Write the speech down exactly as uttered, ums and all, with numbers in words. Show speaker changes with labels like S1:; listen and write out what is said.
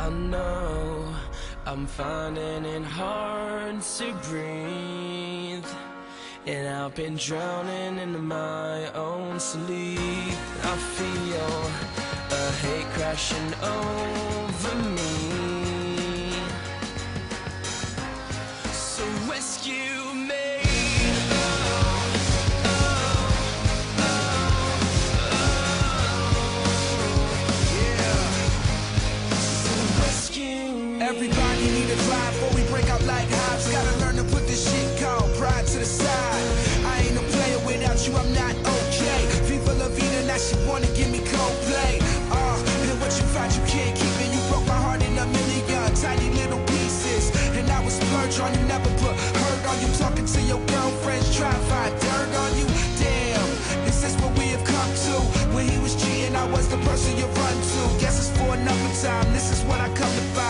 S1: I know I'm finding it hard to breathe, and I've been drowning in my own sleep. I feel a hate crashing over me, so rescue me.
S2: Everybody need a drive before we break out like hives. Gotta learn to put this shit called pride to the side. I ain't no player without you, I'm not okay. Viva la vida, now she wanna give me Coldplay. Uh, and what you find you can't keep it. You broke my heart in a million tiny little pieces, and I was splurge on you, never put hurt on you. Talking to your girlfriends, try to find dirt on you. Damn, is this what we have come to? When he was cheating, I was the person you run to. Guess it's for another time, this is what I come to find.